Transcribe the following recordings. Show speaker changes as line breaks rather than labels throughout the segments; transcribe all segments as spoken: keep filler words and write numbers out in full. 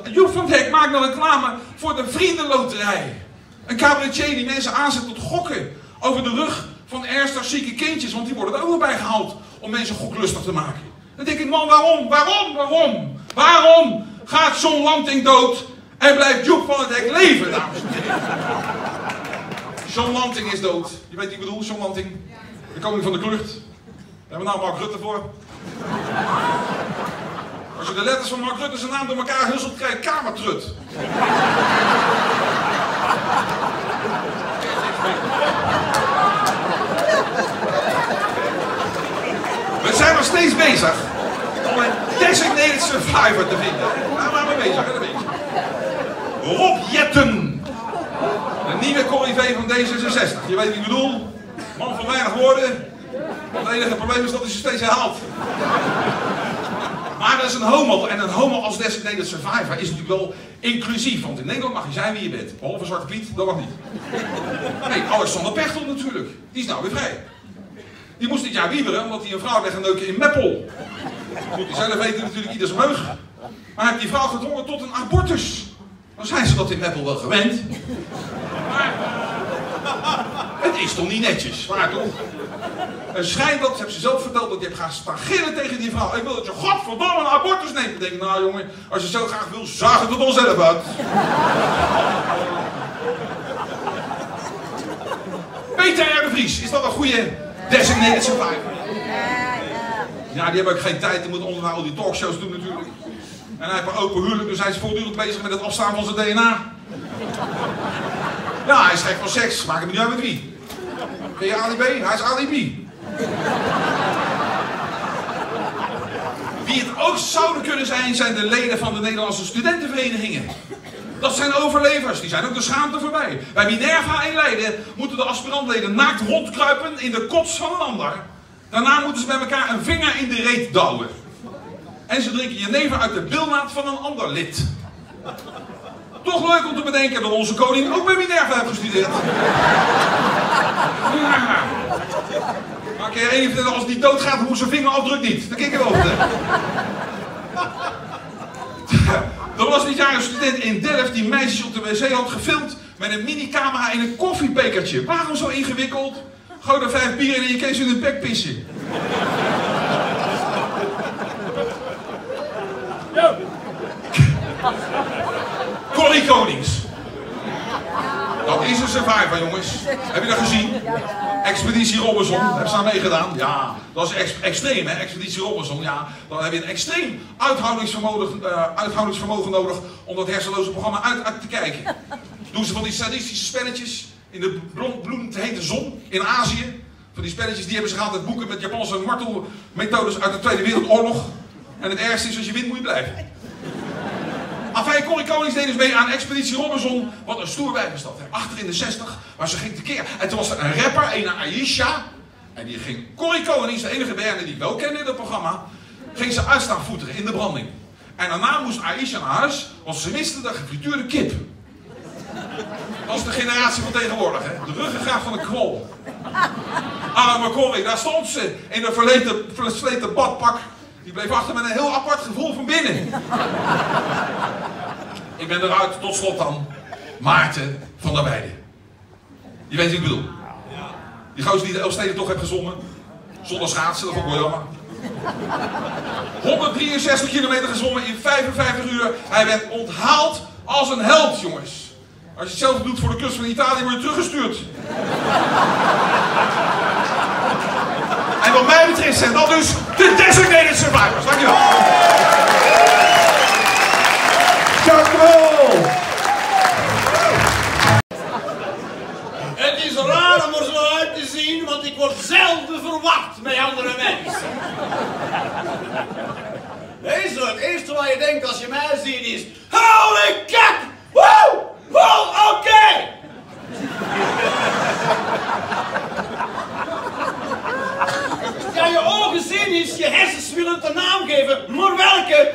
Joep van het Hek maakt nou reclame voor de Vriendenloterij. Een cabaretier die mensen aanzet tot gokken over de rug van ernstig zieke kindjes, want die worden er ook nog bij gehaald om mensen goklustig te maken. Dan denk ik, man, waarom, waarom, waarom, waarom gaat John Lanting dood en blijft Joep van het Hek leven, dames en heren? John Lanting is dood. Je weet wie ik bedoel, John Lanting? De koning van de klucht. Daar hebben we nou Mark Rutte voor. Als je de letters van Mark Rutte zijn naam door elkaar husselt, krijg je kamertrut. We zijn nog steeds bezig om een designated survivor te vinden. Daar waren we bezig, hè, daar bezig. Rob Jetten. Een nieuwe corrivé van D zesenzestig. Je weet wie ik bedoel. Man van weinig woorden. Het enige probleem is dat hij ze steeds herhaalt. Maar dat is een homo. En een homo als designated survivor is natuurlijk wel inclusief. Want in Nederland mag je zijn wie je bent. Behalve Zwarte Piet, dat mag niet. Nee, Alexander Pechtold natuurlijk. Die is nou weer vrij. Die moest dit jaar wieberen omdat hij een vrouw werd geneuken in Meppel. Goed, die zelf weten natuurlijk ieders meug. Maar hij heeft die vrouw gedwongen tot een abortus. Dan zijn ze dat in Meppel wel gewend. Maar het is toch niet netjes, waar toch? Het schijnt dat, heb ze zelf verteld, dat je hebt gaan staan gillen tegen die vrouw. Ik wil dat je godverdomme een abortus neemt. Ik denk, nou jongen, als je zo graag wil, zaag het er dan zelf uit. Peter R. de Vries, is dat een goede designated survivor? Ja, die hebben ook geen tijd, die moeten onder al die talkshows doen natuurlijk. En hij heeft een open huwelijk, dus hij is voortdurend bezig met het afstaan van zijn D N A. Ja, hij is gek van seks, maak hem niet uit met wie. Ben je Ali B? Hij is Ali B. Wie het ook zouden kunnen zijn, zijn de leden van de Nederlandse studentenverenigingen. Dat zijn overlevers, die zijn ook de schaamte voorbij. Bij Minerva in Leiden moeten de aspirantleden naakt rondkruipen in de kots van een ander. Daarna moeten ze bij elkaar een vinger in de reet douwen. En ze drinken jenever uit de bilnaad van een ander lid. Toch leuk om te bedenken dat onze koning ook bij Minerva heeft gestudeerd. Ja. Maar kan je één vertellen, als die doodgaat, hoe zijn vingerafdruk niet? Dat kijk ik wel vertellen. Er was dit jaar een student in Delft die meisjes op de wc had gefilmd met een minicamera in een koffiebekertje. Waarom zo ingewikkeld? Gooi er vijf bier in en je kan ze in het bek pissen. Corrie Konings. Dat is een survivor, jongens. Heb je dat gezien? Expeditie Robinson. Heb ze aan meegedaan? Ja, dat is ex extreem, hè? Expeditie Robinson. Ja, dan heb je een extreem uithoudingsvermogen, uh, uithoudingsvermogen nodig om dat hersenloze programma uit, uit te kijken. Doen ze van die sadistische spelletjes in de bloedend hete zon in Azië. Van die spelletjes die hebben ze gehad uit boeken met Japanse martelmethodes uit de Tweede Wereldoorlog. En het ergste is, als je wint moet je blijven. Afijn, Corrie Konings deed dus mee aan Expeditie Robinson. Wat een stoer wijf is dat, hè? Achter in de zestig, waar ze ging tekeer. En toen was er een rapper, een Aisha. En die ging Corrie Konings, de enige B N'er die ik wel kende in dat programma, ging ze uitstaan voeteren in de branding. En daarna moest Aisha naar huis, want ze miste de gefrituurde kip. Dat is de generatie van tegenwoordig, hè? De ruggengraat van de kwol. Arme Corrie, daar stond ze in een versleten, versleten badpak. Die bleef achter met een heel apart gevoel van binnen. Ik ben eruit, tot slot dan. Maarten van der Weijden. Je weet wat ik bedoel. Die gozer die de Elfstedentocht heeft gezongen. Zonder schaatsen, dat vond ik wel jammer. honderddrieënzestig kilometer gezwommen in vijfenvijftig uur. Hij werd onthaald als een held, jongens. Als je hetzelfde doet voor de kust van Italië, word je teruggestuurd. En wat mij betreft zijn dat dus de designated survivors. Dankjewel.
Dankjewel.
Het is raar om er zo uit te zien, want ik word zelden verwacht bij andere mensen. Nee, zo, het eerste wat je denkt als je mij ziet is... Holy kak! Woe! Woe, oké! Okay. Ja, je ogen zien is, je hersens willen het een naam geven, maar welke?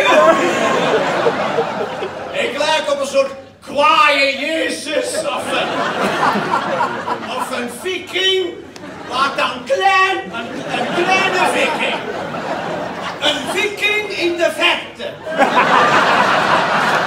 Ik lijk op een soort kwaaie Jezus of een, of een viking, maar dan klein, een, een kleine viking. Een viking in de verte.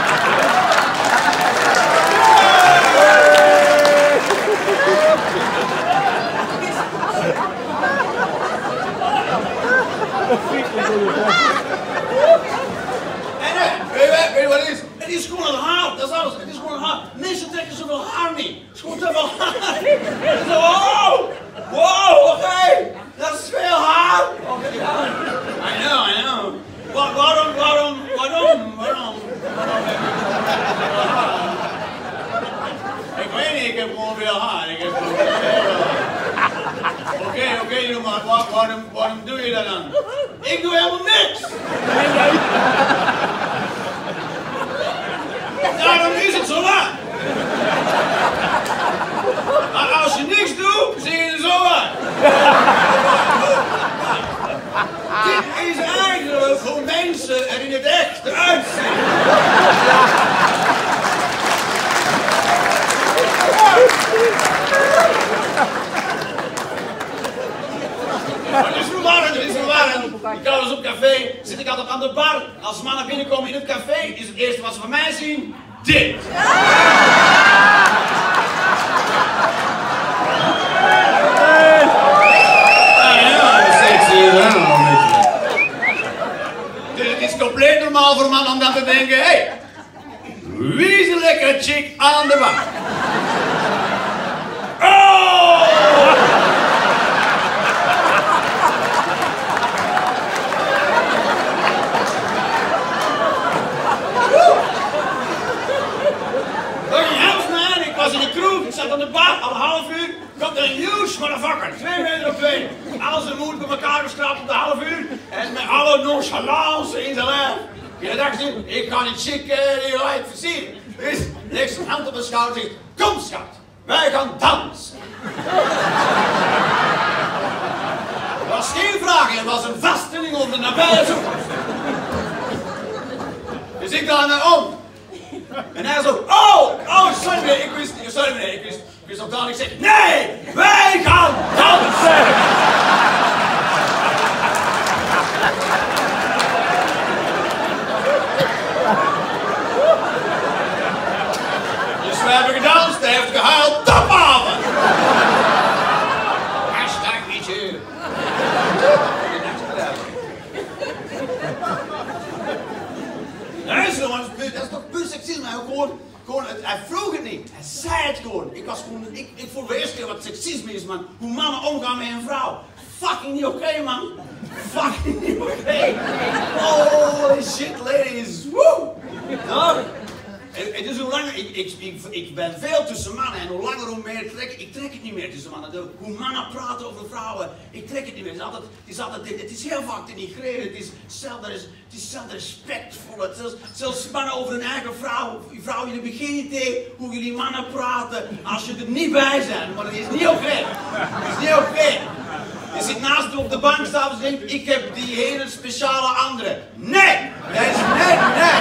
je wat het is? Het is gewoon het haar, dat is alles. Het is gewoon het haar. Mensen trekken zoveel haar niet. Het is gewoon te veel haar. Zo, wow, wow, oké. Okay. Dat is veel haar. Okay, ja. I know, I know. Wa waarom, waarom, waarom, waarom? Ik weet niet, ik heb gewoon veel haar. Ik heb gewoon veel haar. Oké, okay, oké, okay, maar waar, waarom, waarom doe je dat dan? Ik doe helemaal niks! Daarom is het zo laat! Maar als je niks doet, zie je er zo uit! Dit is eigenlijk hoe mensen er in het echt uitzien! Het is verwarrend, het is verwarrend. Ik ga dus op café, zit ik altijd aan de bar. Als mannen binnenkomen in het café, is het eerste wat ze van mij zien, dit. Dus het is compleet normaal voor een man om dan te denken, hé, hey, wie is een lekkere chick aan de bar? Oh! Ik was in de kroeg, ik zat aan de bar, al een half uur, komt er een huge motherfucker, twee meter op twee. Al zijn moed bij elkaar gestrapt op de half uur en met alle nonchalance in zijn lijf. Je dacht, ik ga die chick uh, die light versieren. Dus legt zijn hand op mijn schouder en zegt, kom schat, wij gaan dansen. Er was geen vraag, er was een vaststelling over de nabije toekomst. Dus ik draai naar om. En hij zo, oh, oh, sorry meneer, ik wist, sorry meneer, ik wist, ik wist op dan, ik zeg, nee, wij gaan dansen! Dus we hebben gedanst, hij heeft gehuild, topavond! Hashtag niet hier. Dat is gewoon, dat is toch puur seksisme, hij gewoon, gewoon, het, hij vroeg het niet, hij zei het gewoon. Ik was gewoon, ik, ik voel de eerste keer wat seksisme is, man. Hoe mannen omgaan met een vrouw. Fucking niet oké, okay, man. Fucking niet oké. Okay. Holy shit, ladies. Woe! Nou, het, het is hoe langer, ik, ik, ik, ik ben veel tussen mannen en hoe langer hoe meer trek ik, ik trek het niet meer tussen mannen. De, hoe mannen praten over vrouwen, ik trek het niet meer. Het is altijd, het is, altijd, het is heel vaak denigreren, het is zelden, het is zelden respectvol. Het zelfs, zelfs mannen over hun eigen vrouw, vrouw, jullie hebben geen idee hoe jullie mannen praten als je er niet bij bent. Maar dat is niet oké. Okay. Dat is niet oké. Okay. Je zit naast me op de bank staan en denkt, ik heb die hele speciale andere. Nee! Dat is nee, nee!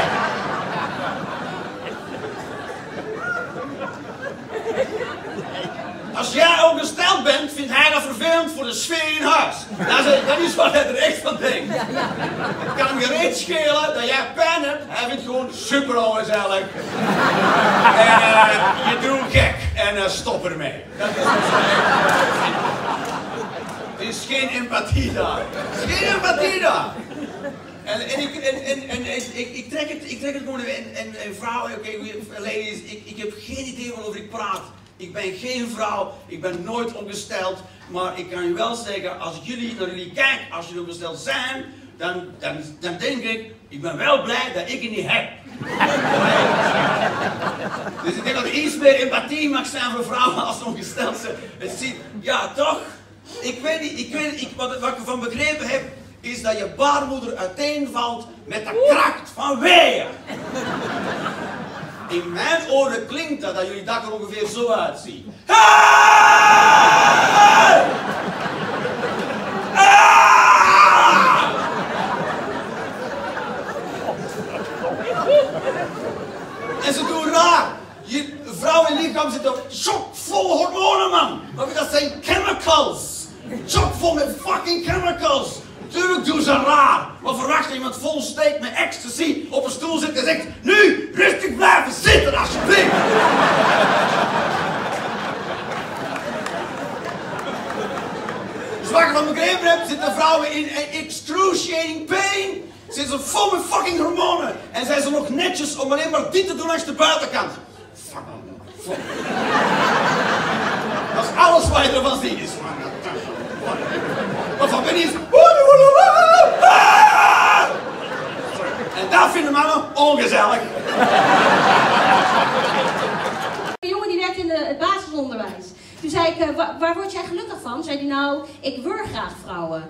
Als jij ongesteld bent, vindt hij dat vervelend voor de sfeer in huis. Dat is, dat is wat hij er echt van denkt. Het kan hem gereed schelen dat jij pijn hebt. Hij vindt gewoon super ongezellig. En uh, je doet gek en uh, stop ermee. Dat is wat ze denkt. Er is geen empathie daar. Er is geen empathie daar. En, en, ik, en, en, en ik, ik, trek het, ik trek het gewoon en, en, en vrouwen, oké, okay, ladies, ik, ik heb geen idee waarover ik praat. Ik ben geen vrouw, ik ben nooit ongesteld, maar ik kan je wel zeggen, als jullie naar jullie kijken, als jullie ongesteld zijn, dan, dan, dan denk ik, ik ben wel blij dat ik het niet heb. Dus ik denk dat er iets meer empathie mag zijn voor vrouwen als ze ongesteld zijn. Het ziet, ja toch? Ik weet niet, ik weet niet ik, wat, wat ik ervan begrepen heb, is dat je baarmoeder uiteenvalt met de kracht van weeën. In mijn oren klinkt dat dat jullie dak er ongeveer zo uitziet. Hey! Ah! En ze doen raar. Je vrouwenlichaam zit op chockvol hormonen, man. Maar dat zijn chemicals. Chockvol met fucking chemicals. Tuurlijk doen ze raar. Wat verwacht je iemand vol steek met ecstasy op een stoel zit en zegt, nu rustig blijven zitten alsjeblieft. Dus wat ik van begrepen heb, zitten vrouwen in excruciating pain. Ze zijn vol met fucking hormonen. En zijn ze nog netjes om alleen maar dit te doen langs de buitenkant. Fuck. Fuck. Dat is alles wat je ervan ziet is. Wat van binnen is. En dat vinden mannen ongezellig.
Een jongen die werkt in de, het basisonderwijs. Toen zei ik, uh, waar, waar word jij gelukkig van? Zei hij, nou, ik word graag vrouwen.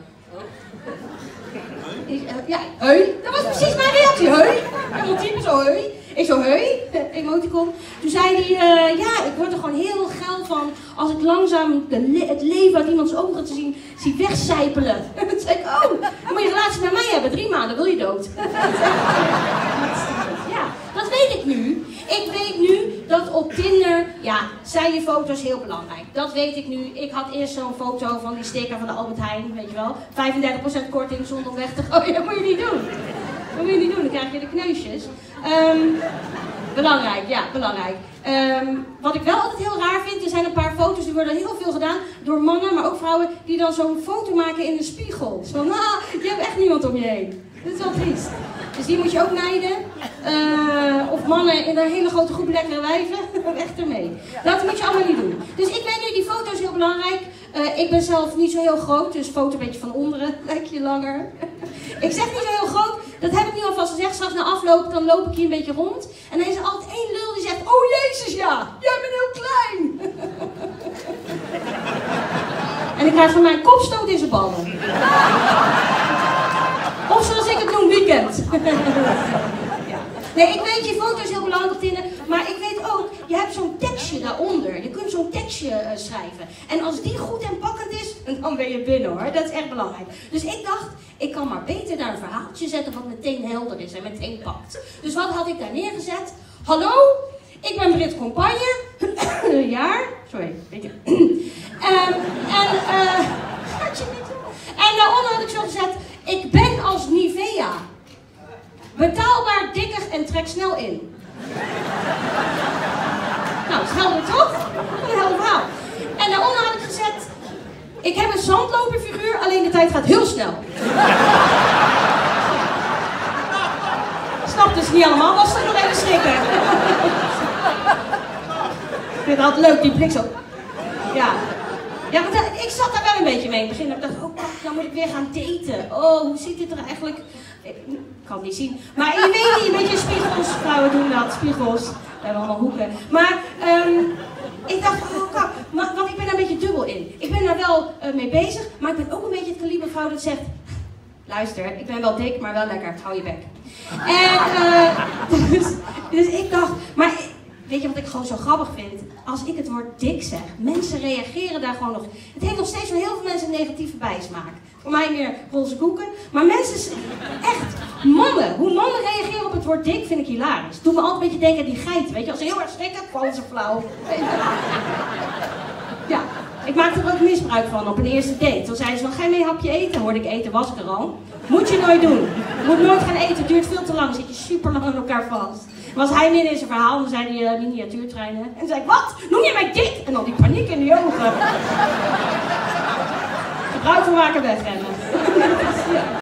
Ik, uh, ja, hoi. Dat was precies mijn reactie, hoi. Helemaal type zo, hoi. Ik zo, hoi, emoticon. Toen zei hij, uh, ja, ik word er gewoon heel geil van als ik langzaam de le het leven uit iemands ogen te zien, zie wegcijpelen. Toen zei ik, oh, dan moet je relatie met mij hebben, drie maanden wil je dood. Ja, dat weet ik nu. Ik weet nu dat op Tinder, ja, zijn je foto's heel belangrijk. Dat weet ik nu. Ik had eerst zo'n foto van die sticker van de Albert Heijn, weet je wel. vijfendertig procent korting zonder om weg te gooien. Dat moet je niet doen. Dat moet je niet doen, dan krijg je de kneusjes. Um, belangrijk, ja, belangrijk. Um, wat ik wel altijd heel raar vind, er zijn een paar foto's, die worden heel veel gedaan door mannen, maar ook vrouwen, die dan zo'n foto maken in de spiegel. Zo van, ah, je hebt echt niemand om je heen. Dat is wel triest. Dus die moet je ook mijden. Uh, of mannen in een hele grote groep lekkere wijven. Weg ermee. Dat moet je allemaal niet doen. Dus ik weet nu, die foto is heel belangrijk. Uh, ik ben zelf niet zo heel groot, dus foto een beetje van onderen. Lijkt je langer. Ik zeg niet zo heel groot. Dat heb ik nu alvast gezegd. Straks na afloop, dan loop ik hier een beetje rond. En dan is er altijd één lul die zegt, oh jezus ja, jij bent heel klein. En ik krijg van mijn kopstoot in zijn ballen. Of zoals ik het noem, weekend. Ja. Nee, ik weet, je foto is heel belangrijk op Tinder, maar ik weet ook, je hebt zo'n tekstje daaronder. Je kunt zo'n tekstje uh, schrijven. En als die goed en pakkend is, dan ben je binnen hoor. Dat is echt belangrijk. Dus ik dacht, ik kan maar beter daar een verhaaltje zetten wat meteen helder is en meteen pakt. Dus wat had ik daar neergezet? Hallo, ik ben Brit Compagne. Een jaar. Sorry, weet je. um, en, uh, en daaronder had ik zo gezet, ik ben als Nivea. Betaalbaar, dikker en trek snel in. Nou, dat is helder toch? Een helder verhaal. En daaronder had ik gezet, ik heb een zandloperfiguur, alleen de tijd gaat heel snel. Snap dus niet allemaal, was toch nog even schrikken. Ik vind het altijd leuk, die blik zo. Ja. Ja, maar dat, ik zat daar wel een beetje mee in het begin. Ik dacht, oh kak, dan moet ik weer gaan daten. Oh, hoe ziet dit er eigenlijk... Ik kan het niet zien. Maar je weet niet, een beetje spiegels. Vrouwen doen dat, spiegels. We hebben allemaal hoeken. Maar um, ik dacht, oh kak, maar, want ik ben daar een beetje dubbel in. Ik ben daar wel uh, mee bezig, maar ik ben ook een beetje het kaliber vrouw dat zegt... Luister, ik ben wel dik, maar wel lekker. Hou je bek. En uh, dus, dus ik dacht, maar... Weet je wat ik gewoon zo grappig vind? Als ik het woord dik zeg, mensen reageren daar gewoon nog... Het heeft nog steeds voor heel veel mensen een negatieve bijsmaak. Voor mij meer roze koeken. Maar mensen, echt, mannen, hoe mannen reageren op het woord dik vind ik hilarisch. Het doet me altijd een beetje denken aan die geit, weet je. Als ze heel erg schrikken, vallen ze flauw. Ja, ik maak er ook misbruik van op een eerste date. Toen zeiden ze van, ga je mee een hapje eten? Hoorde ik eten, was ik er al. Moet je nooit doen. Je moet nooit gaan eten, het duurt veel te lang. Dan zit je super lang aan elkaar vast. Was hij midden in zijn verhaal, dan zei hij uh, miniatuurtreinen. En toen zei ik, wat? Noem je mij dik? En dan die paniek in die ogen. Gebruik van maken wegrennen. Ja.